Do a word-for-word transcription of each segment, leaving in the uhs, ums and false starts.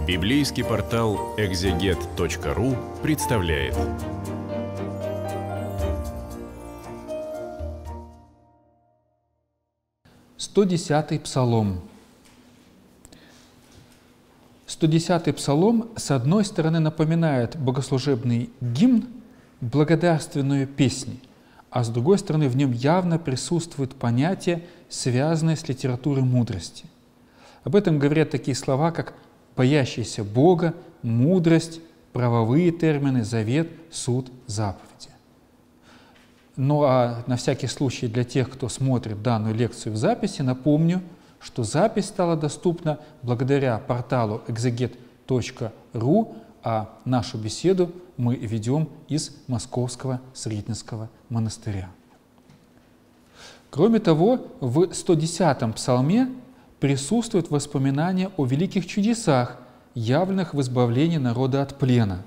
Библейский портал экзегет точка ру представляет. сто десятый псалом. сто десятый псалом, с одной стороны, напоминает богослужебный гимн, благодарственную песню, а с другой стороны, в нем явно присутствует понятие, связанное с литературой мудрости. Об этом говорят такие слова, как «боящийся Бога», «мудрость», правовые термины, «завет», «суд», «заповеди». Ну а на всякий случай для тех, кто смотрит данную лекцию в записи, напомню, что запись стала доступна благодаря порталу экзегет точка ру, а нашу беседу мы ведем из Московского Сретенского монастыря. Кроме того, в сто десятом псалме присутствует воспоминание о великих чудесах, явленных в избавлении народа от плена.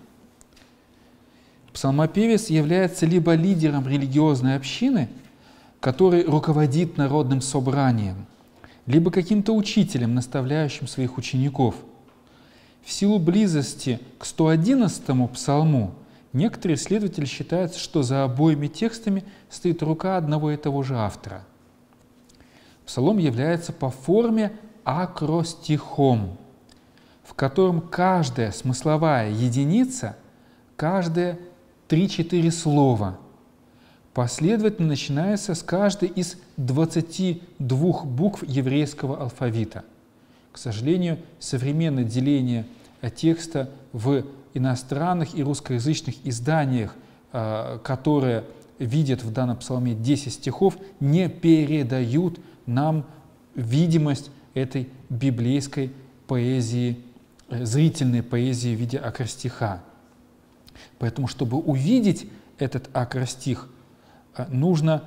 Псалмопевец является либо лидером религиозной общины, который руководит народным собранием, либо каким-то учителем, наставляющим своих учеников. В силу близости к сто одиннадцатому псалму некоторые исследователи считают, что за обоими текстами стоит рука одного и того же автора. Псалом является по форме акростихом, в котором каждая смысловая единица, каждое три-четыре слова последовательно начинается с каждой из двадцати двух букв еврейского алфавита. К сожалению, современное деление текста в иностранных и русскоязычных изданиях, которые видят в данном псалме десять стихов, не передают нам видимость этой библейской поэзии, зрительной поэзии в виде акростиха. Поэтому, чтобы увидеть этот акростих, нужно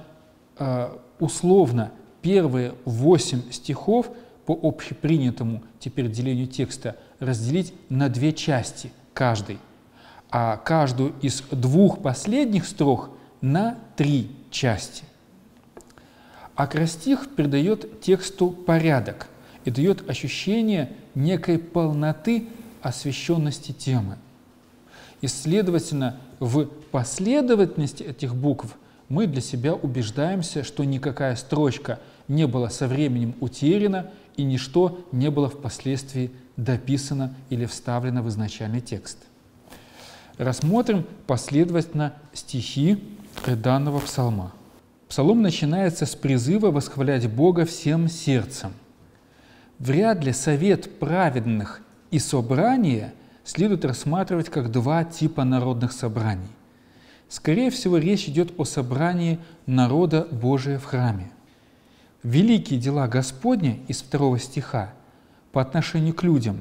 условно первые восемь стихов по общепринятому теперь делению текста разделить на две части каждый, а каждую из двух последних строк на три части. Акростих придает тексту порядок и дает ощущение некой полноты освещенности темы. И, следовательно, в последовательности этих букв мы для себя убеждаемся, что никакая строчка не была со временем утеряна и ничто не было впоследствии дописано или вставлено в изначальный текст. Рассмотрим последовательно стихи данного псалма. Псалом начинается с призыва восхвалять Бога всем сердцем. Вряд ли совет праведных и собрание следует рассматривать как два типа народных собраний. Скорее всего, речь идет о собрании народа Божия в храме. Великие дела Господни из второго стиха по отношению к людям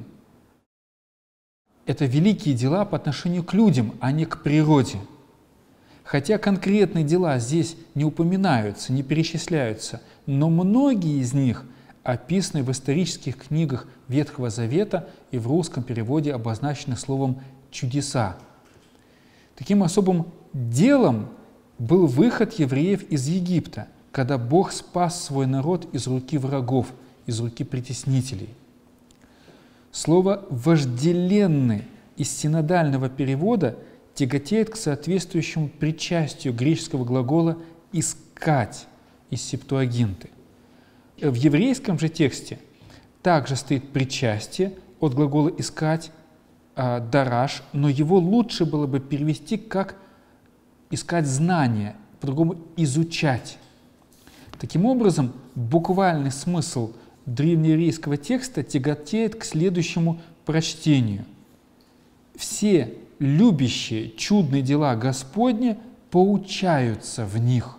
– это великие дела по отношению к людям, а не к природе. Хотя конкретные дела здесь не упоминаются, не перечисляются, но многие из них описаны в исторических книгах Ветхого Завета и в русском переводе обозначены словом «чудеса». Таким особым делом был выход евреев из Египта, когда Бог спас свой народ из руки врагов, из руки притеснителей. Слово «вожделенный» из синодального перевода тяготеет к соответствующему причастию греческого глагола «искать» из Септуагинты. В еврейском же тексте также стоит причастие от глагола «искать», «дараш», но его лучше было бы перевести как «искать знания», по-другому «изучать». Таким образом, буквальный смысл древнееврейского текста тяготеет к следующему прочтению. Все любящие чудные дела Господни поучаются в них.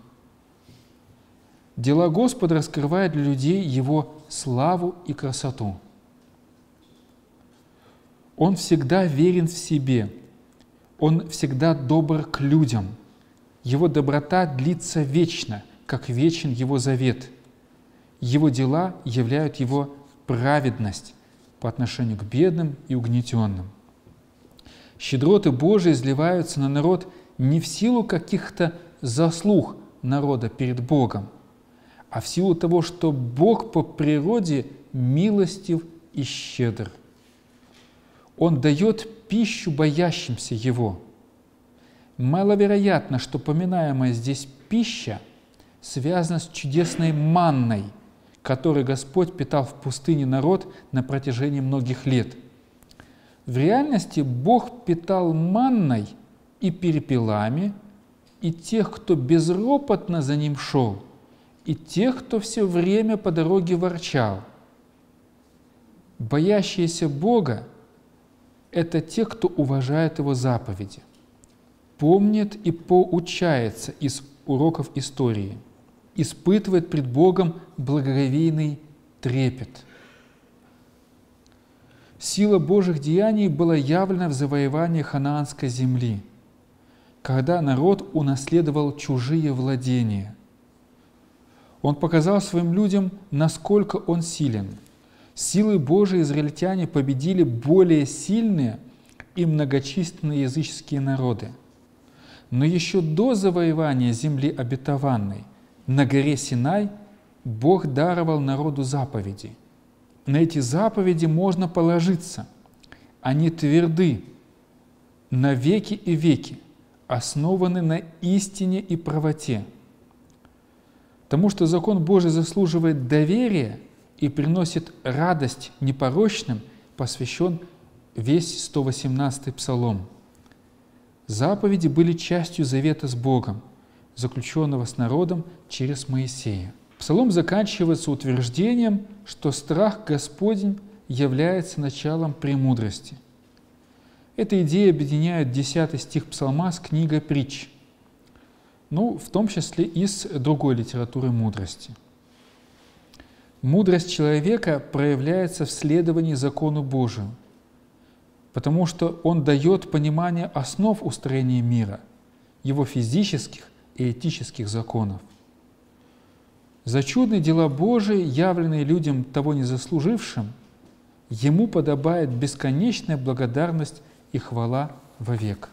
Дела Господа раскрывают для людей Его славу и красоту. Он всегда верен в себе, Он всегда добр к людям. Его доброта длится вечно, как вечен Его завет. Его дела являют Его праведность по отношению к бедным и угнетенным. Щедроты Божии изливаются на народ не в силу каких-то заслуг народа перед Богом, а в силу того, что Бог по природе милостив и щедр. Он дает пищу боящимся Его. Маловероятно, что поминаемая здесь пища связана с чудесной манной, которой Господь питал в пустыне народ на протяжении многих лет. В реальности Бог питал манной и перепелами, и тех, кто безропотно за Ним шел, и тех, кто все время по дороге ворчал. Боящиеся Бога — это те, кто уважает Его заповеди, помнит и поучается из уроков истории, испытывает пред Богом благоговейный трепет. Сила Божьих деяний была явлена в завоевании ханаанской земли, когда народ унаследовал чужие владения. Он показал своим людям, насколько он силен. Силой Божией израильтяне победили более сильные и многочисленные языческие народы. Но еще до завоевания земли обетованной на горе Синай Бог даровал народу заповеди. На эти заповеди можно положиться. Они тверды на веки и веки, основаны на истине и правоте. Потому что закон Божий заслуживает доверия и приносит радость непорочным, посвящен весь сто восемнадцатый псалом. Заповеди были частью завета с Богом, заключенного с народом через Моисея. Псалом заканчивается утверждением, что страх Господень является началом премудрости. Эта идея объединяет десятый стих Псалма с книгой «Притч», ну, в том числе и с другой литературой мудрости. Мудрость человека проявляется в следовании закону Божию, потому что он дает понимание основ устроения мира, его физических и этических законов. За чудные дела Божии, явленные людям того не заслужившим, ему подобает бесконечная благодарность и хвала вовек.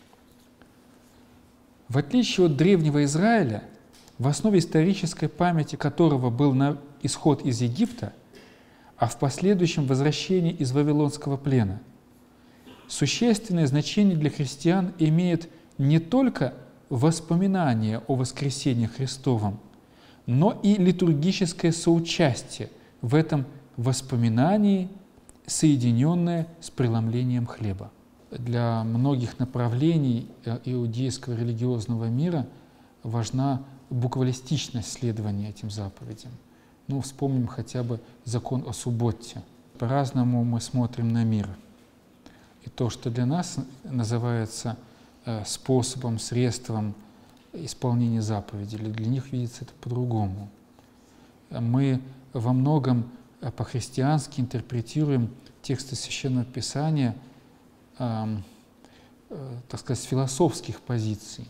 В отличие от древнего Израиля, в основе исторической памяти которого был исход из Египта, а в последующем возвращение из Вавилонского плена, существенное значение для христиан имеет не только воспоминание о воскресении Христовом, но и литургическое соучастие в этом воспоминании, соединенное с преломлением хлеба. Для многих направлений иудейского религиозного мира важна буквалистичность следования этим заповедям. Ну, вспомним хотя бы закон о субботе. По-разному мы смотрим на мир. И то, что для нас называется способом, средством исполнения заповедей, для них видится это по-другому. Мы во многом по-христиански интерпретируем тексты Священного Писания, э, э, так сказать, с философских позиций,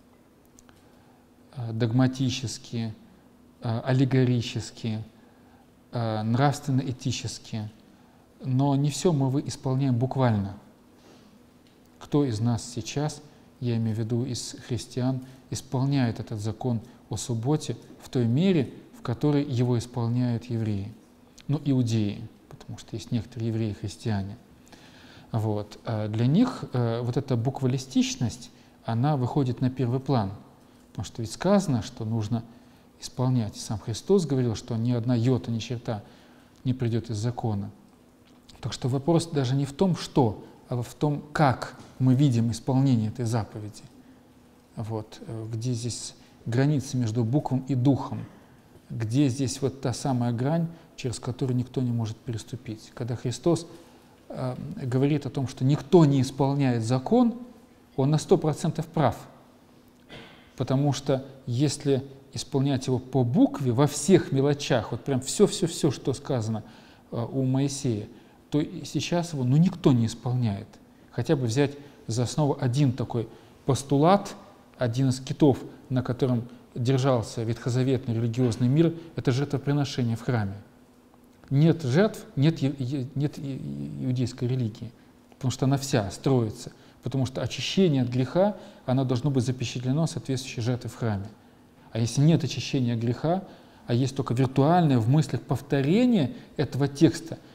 э, догматически, э, аллегорически, э, нравственно-этически. Но не все мы исполняем буквально. Кто из нас сейчас, я имею в виду из христиан, исполняет этот закон о субботе в той мере, в которой его исполняют евреи? Ну, иудеи, потому что есть некоторые евреи-христиане. Вот. А для них э, вот эта буквалистичность, она выходит на первый план. Потому что ведь сказано, что нужно исполнять. Сам Христос говорил, что ни одна йота, ни черта не придет из закона. Так что вопрос даже не в том, что, а в том, как мы видим исполнение этой заповеди. Вот. Где здесь граница между буквом и духом? Где здесь вот та самая грань, через которую никто не может переступить? Когда Христос э, говорит о том, что никто не исполняет закон, он на сто процентов прав. Потому что если исполнять его по букве, во всех мелочах, вот прям все-все-все, что сказано э, у Моисея, то сейчас его ну, никто не исполняет. Хотя бы взять за основу один такой постулат, один из китов, на котором держался ветхозаветный религиозный мир, это жертвоприношение в храме. Нет жертв, нет, нет иудейской религии, потому что она вся строится, потому что очищение от греха, оно должно быть запечатлено соответствующей жертвой в храме. А если нет очищения от греха, а есть только виртуальное в мыслях повторение этого текста,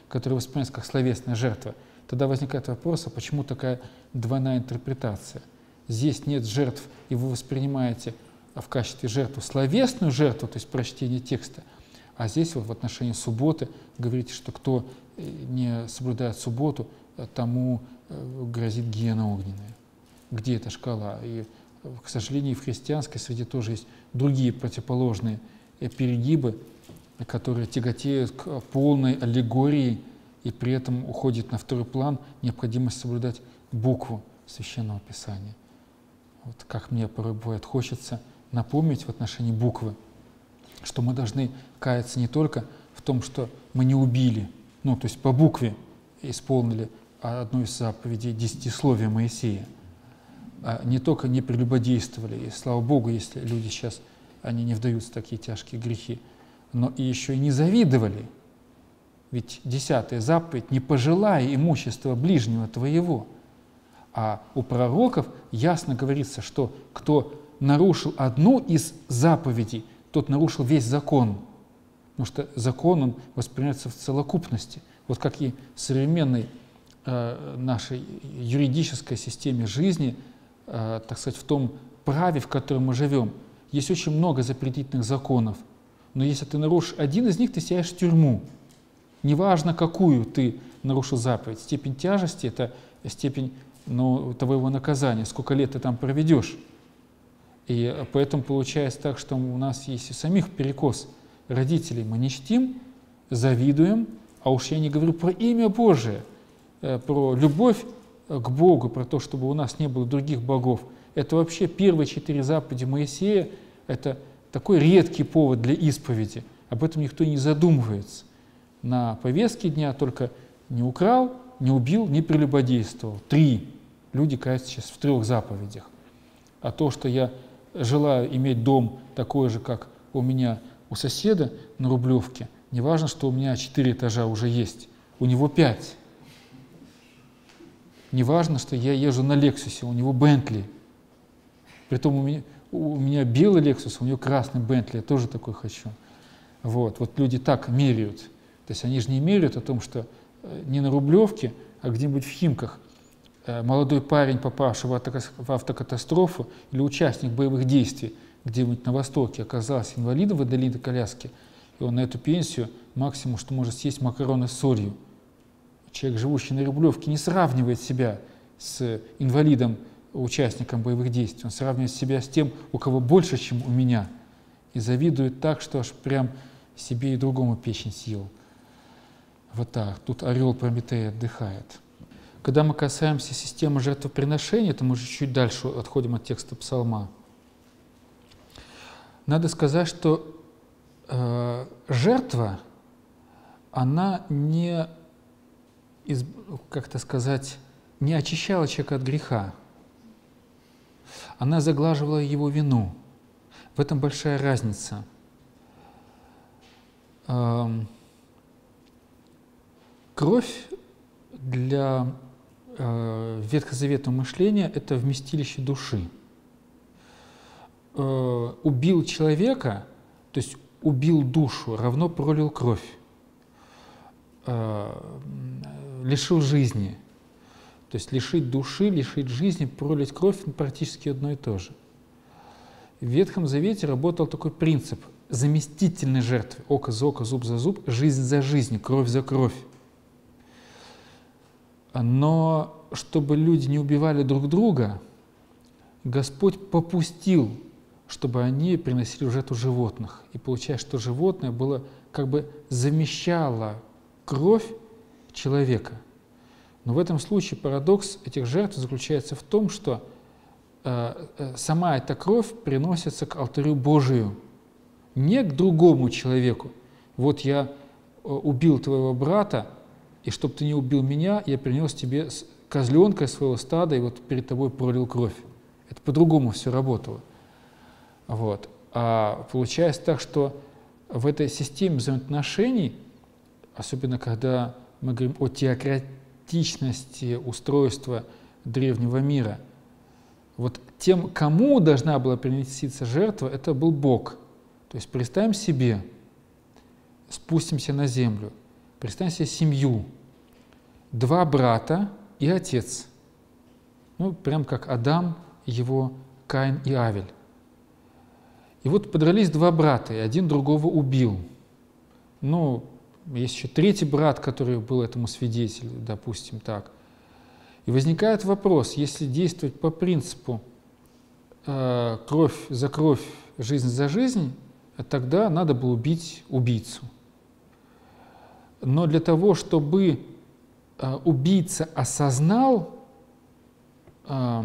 которое воспринимается как словесная жертва, тогда возникает вопрос, а почему такая двойная интерпретация? Здесь нет жертв, и вы воспринимаете в качестве жертвы словесную жертву, то есть прочтение текста, а здесь вот в отношении субботы говорите, что кто не соблюдает субботу, тому грозит гиена огненная. Где эта шкала? И, к сожалению, в христианской среде тоже есть другие противоположные перегибы, которые тяготеют к полной аллегории, и при этом уходит на второй план необходимость соблюдать букву Священного Писания. Вот как мне порой бывает, хочется напомнить в отношении буквы, что мы должны каяться не только в том, что мы не убили, ну, то есть по букве исполнили одну из заповедей десятисловия Моисея, а не только не прелюбодействовали, и слава Богу, если люди сейчас, они не вдаются в такие тяжкие грехи, но и еще и не завидовали. Ведь десятая заповедь: «Не пожелай имущества ближнего твоего». А у пророков ясно говорится, что кто нарушил одну из заповедей, тот нарушил весь закон. Потому что закон, он воспринимается в целокупности. Вот как и в современной э, нашей юридической системе жизни, э, так сказать, в том праве, в котором мы живем, есть очень много запретительных законов. Но если ты нарушишь один из них, ты сядешь в тюрьму. Неважно, какую ты нарушил заповедь. Степень тяжести — это степень, ну, твоего наказания, сколько лет ты там проведешь. И поэтому получается так, что у нас есть и самих перекос. Родителей мы не чтим, завидуем, а уж я не говорю про имя Божие, про любовь к Богу, про то, чтобы у нас не было других богов. Это вообще первые четыре заповеди Моисея, это такой редкий повод для исповеди. Об этом никто не задумывается. На повестке дня только не украл, не убил, не прелюбодействовал. Три. Люди каются сейчас в трех заповедях. А то, что я желаю иметь дом такой же, как у меня у соседа на Рублевке, не важно, что у меня четыре этажа уже есть, у него пять. Не важно, что я езжу на Лексусе, у него Бентли. Притом у меня, у меня белый Лексус, у него красный Бентли, я тоже такой хочу. Вот, вот люди так меряют. То есть они же не меряют о том, что не на Рублевке, а где-нибудь в Химках молодой парень, попавший в автокатастрофу, или участник боевых действий где-нибудь на Востоке, оказался инвалидом в инвалидной коляске, и он на эту пенсию максимум, что может съесть макароны с солью. Человек, живущий на Рублевке, не сравнивает себя с инвалидом, участником боевых действий. Он сравнивает себя с тем, у кого больше, чем у меня, и завидует так, что аж прям себе и другому печень съел. Вот так. Тут орел Прометей отдыхает. Когда мы касаемся системы жертвоприношения, то мы же чуть дальше отходим от текста псалма. Надо сказать, что э, жертва, она не, как-то сказать, не очищала человека от греха. Она заглаживала его вину. В этом большая разница. Э, кровь для э, ветхозаветного мышления — это вместилище души. Э, убил человека, то есть убил душу, равно пролил кровь, э, лишил жизни. То есть лишить души, лишить жизни, пролить кровь — практически одно и то же. В Ветхом Завете работал такой принцип заместительной жертвы: око за око, зуб за зуб, жизнь за жизнь, кровь за кровь. Но чтобы люди не убивали друг друга, Господь попустил, чтобы они приносили в жертву животных. И получается, что животное было как бы замещало кровь человека. Но в этом случае парадокс этих жертв заключается в том, что э, э, сама эта кровь приносится к алтарю Божию, не к другому человеку. Вот я э, убил твоего брата, и чтобы ты не убил меня, я принес тебе козленка из своего стада, и вот перед тобой пролил кровь. Это по-другому все работало. Вот. А получается так, что в этой системе взаимоотношений, особенно когда мы говорим о теократичности устройства древнего мира, вот тем, кому должна была приноситься жертва, это был Бог. То есть представим себе, спустимся на землю. Представьте себе семью. Два брата и отец. Ну, прям как Адам, его Каин и Авель. И вот подрались два брата, и один другого убил. Ну, есть еще третий брат, который был этому свидетелем, допустим, так. И возникает вопрос, если действовать по принципу э, кровь за кровь, жизнь за жизнь, тогда надо было убить убийцу. Но для того, чтобы э, убийца осознал э,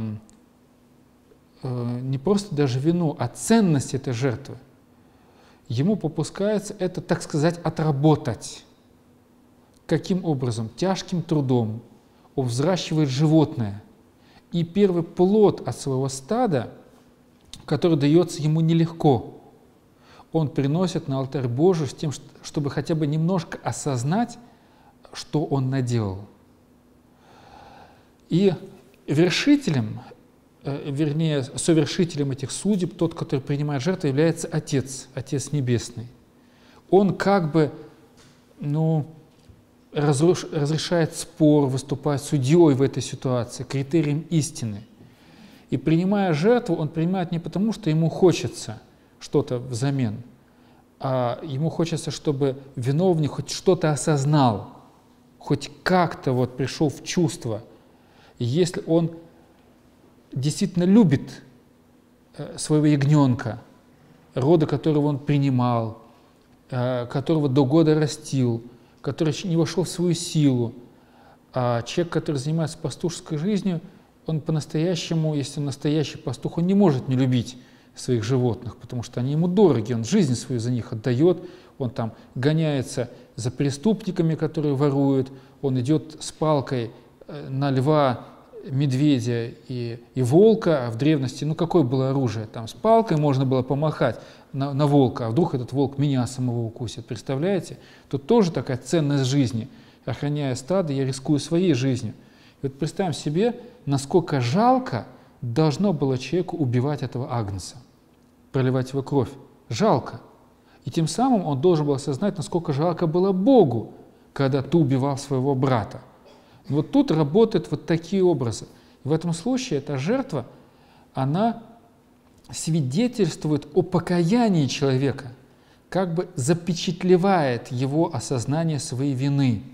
э, не просто даже вину, а ценность этой жертвы, ему попускается это, так сказать, отработать. Каким образом? Тяжким трудом. Он взращивает животное. И первый плод от своего стада, который дается ему нелегко, он приносит на алтарь Божий с тем, чтобы хотя бы немножко осознать, что он наделал. И вершителем, вернее, совершителем этих судеб, тот, который принимает жертву, является Отец, Отец Небесный. Он как бы, ну, разруш, разрешает спор, выступает судьей в этой ситуации, критерием истины. И принимая жертву, он принимает не потому, что ему хочется что-то взамен, а ему хочется, чтобы виновник хоть что-то осознал, хоть как-то вот пришел в чувство. И если он действительно любит своего ягненка, рода которого он принимал, которого до года растил, который еще не вошел в свою силу, а человек, который занимается пастушеской жизнью, он по-настоящему, если он настоящий пастух, он не может не любить своих животных, потому что они ему дороги, он жизнь свою за них отдает, он там гоняется за преступниками, которые воруют, он идет с палкой на льва, медведя и, и волка, а в древности, ну какое было оружие? Там с палкой можно было помахать на, на волка, а вдруг этот волк меня самого укусит, представляете? Тут тоже такая ценность жизни. Охраняя стадо, я рискую своей жизнью. И вот представим себе, насколько жалко должно было человеку убивать этого агнца, проливать его кровь. Жалко. И тем самым он должен был осознать, насколько жалко было Богу, когда ты убивал своего брата. Вот тут работают вот такие образы. В этом случае эта жертва, она свидетельствует о покаянии человека, как бы запечатлевает его осознание своей вины.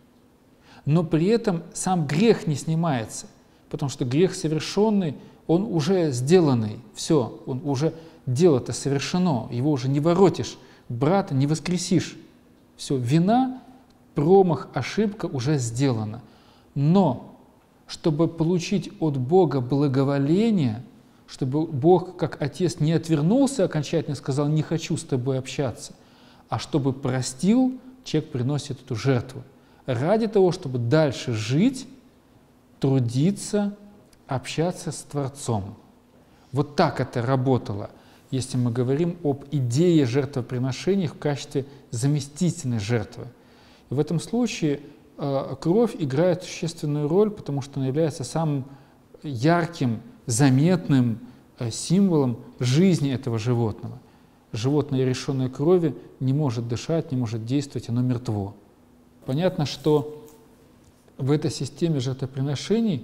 Но при этом сам грех не снимается, потому что грех совершенный, он уже сделанный, все, он уже дело-то совершено, его уже не воротишь, брата не воскресишь. Все, вина, промах, ошибка уже сделана. Но чтобы получить от Бога благоволение, чтобы Бог, как Отец, не отвернулся окончательно, сказал, не хочу с тобой общаться, а чтобы простил, человек приносит эту жертву. Ради того, чтобы дальше жить, трудиться, общаться с Творцом. Вот так это работало, если мы говорим об идее жертвоприношений в качестве заместительной жертвы. И в этом случае э, кровь играет существенную роль, потому что она является самым ярким, заметным э, символом жизни этого животного. Животное, лишенное крови, не может дышать, не может действовать, оно мертво. Понятно, что в этой системе жертвоприношений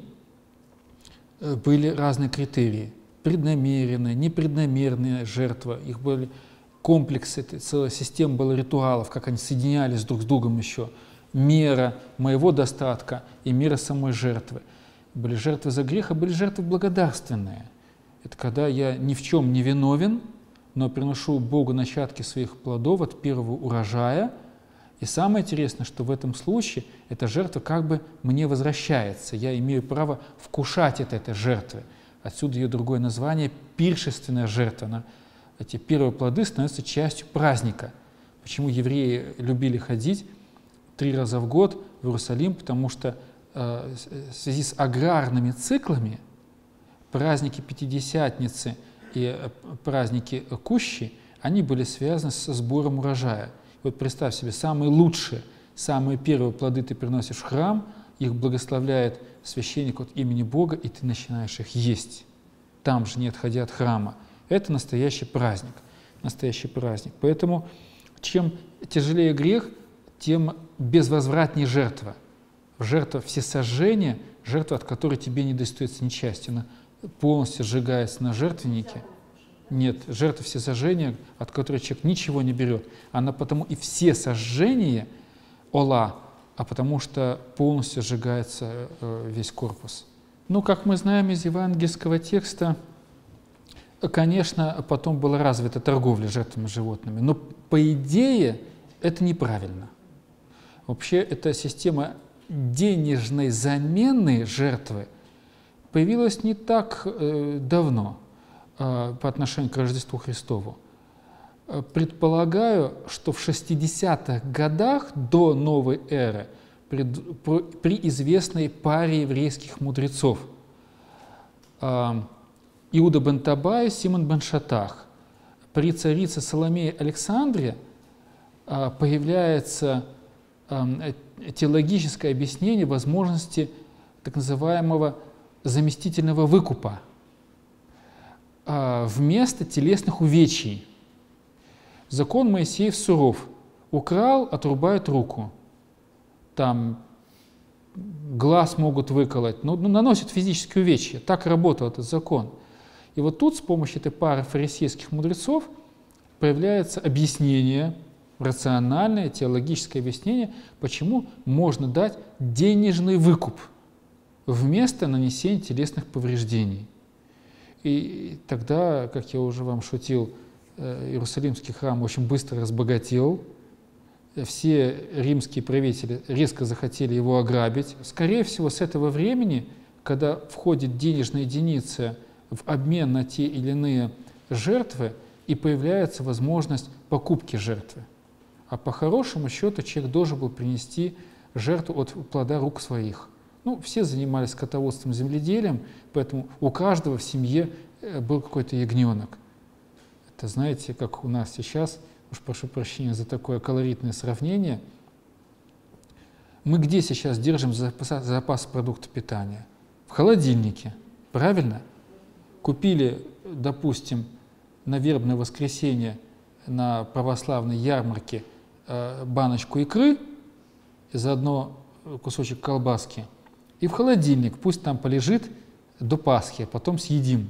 были разные критерии. Преднамеренная, непреднамеренная жертва. Их были комплексы, целая система была ритуалов, как они соединялись друг с другом еще. Мера моего достатка и мера самой жертвы. Были жертвы за грех, а были жертвы благодарственные. Это когда я ни в чем не виновен, но приношу Богу начатки своих плодов от первого урожая. И самое интересное, что в этом случае эта жертва как бы мне возвращается. Я имею право вкушать от этой жертвы. Отсюда ее другое название – пиршественная жертва. Она, эти первые плоды становятся частью праздника. Почему евреи любили ходить три раза в год в Иерусалим? Потому что э, в связи с аграрными циклами праздники Пятидесятницы и праздники Кущи, они были связаны со сбором урожая. Вот представь себе, самые лучшие, самые первые плоды ты приносишь в храм, их благословляет священник от имени Бога, и ты начинаешь их есть, там же, не отходя от храма. Это настоящий праздник, настоящий праздник. Поэтому чем тяжелее грех, тем безвозвратней жертва. Жертва всесожжения, жертва, от которой тебе не достается ни части. Она полностью сжигается на жертвеннике. Нет, жертва всесожжения, от которой человек ничего не берет. Она потому и все сожжения ола, а потому что полностью сжигается весь корпус. Ну, как мы знаем из евангельского текста, конечно, потом была развита торговля жертвами животными, но по идее это неправильно. Вообще эта система денежной замены жертвы появилась не так э, давно э, по отношению к Рождеству Христову. Предполагаю, что в шестидесятых годах до новой эры при, при известной паре еврейских мудрецов э, Иуда бен Табай и Симон бен Шатах при царице Соломее Александре э, появляется э, теологическое объяснение возможности так называемого заместительного выкупа э, вместо телесных увечий. Закон Моисеев суров. Украл, отрубают руку. Там глаз могут выколоть, но ну, наносят физические увечья. Так работал этот закон. И вот тут с помощью этой пары фарисейских мудрецов появляется объяснение, рациональное, теологическое объяснение, почему можно дать денежный выкуп вместо нанесения телесных повреждений. И тогда, как я уже вам шутил, Иерусалимский храм очень быстро разбогател, все римские правители резко захотели его ограбить. Скорее всего, с этого времени, когда входит денежная единица в обмен на те или иные жертвы, и появляется возможность покупки жертвы. А по хорошему счету человек должен был принести жертву от плода рук своих. Ну, все занимались скотоводством, земледелием, поэтому у каждого в семье был какой-то ягненок. Это, знаете, как у нас сейчас, уж прошу прощения за такое колоритное сравнение, мы где сейчас держим запас, запас продуктов питания? В холодильнике, правильно? Купили, допустим, на вербное воскресенье на православной ярмарке э, баночку икры, и заодно кусочек колбаски, и в холодильник, пусть там полежит до Пасхи, а потом съедим.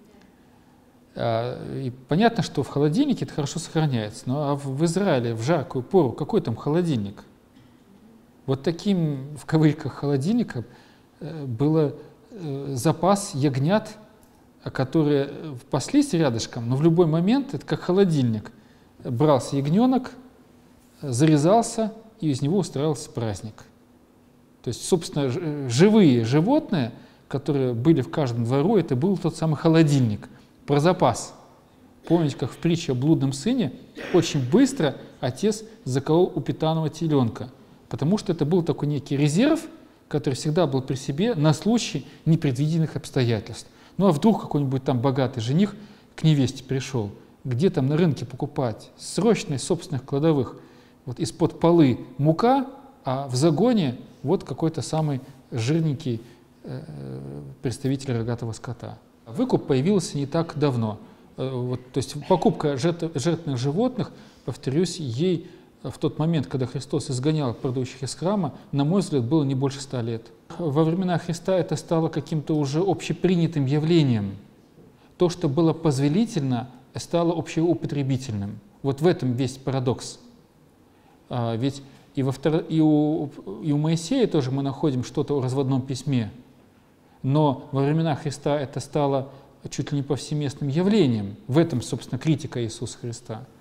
И понятно, что в холодильнике это хорошо сохраняется, но а в Израиле в жаркую пору какой там холодильник? Вот таким, в кавычках, холодильником был запас ягнят, которые паслись рядышком, но в любой момент, это как холодильник, брался ягненок, зарезался, и из него устраивался праздник. То есть, собственно, живые животные, которые были в каждом двору, это был тот самый холодильник. Про запас. Помните, как в притче о блудном сыне, очень быстро отец заколол упитанного теленка, потому что это был такой некий резерв, который всегда был при себе на случай непредвиденных обстоятельств. Ну а вдруг какой-нибудь там богатый жених к невесте пришел, где там на рынке покупать? Срочно из собственных кладовых. Вот из-под полы мука, а в загоне вот какой-то самый жирненький э, представитель рогатого скота. Выкуп появился не так давно. Вот, то есть покупка жертв, жертвенных животных, повторюсь, ей в тот момент, когда Христос изгонял продающих из храма, на мой взгляд, было не больше ста лет. Во времена Христа это стало каким-то уже общепринятым явлением. То, что было позволительно, стало общеупотребительным. Вот в этом весь парадокс. А, ведь и, во втор... и, у... и у Моисея тоже мы находим что-то о разводном письме. Но во времена Христа это стало чуть ли не повсеместным явлением. В этом, собственно, критика Иисуса Христа.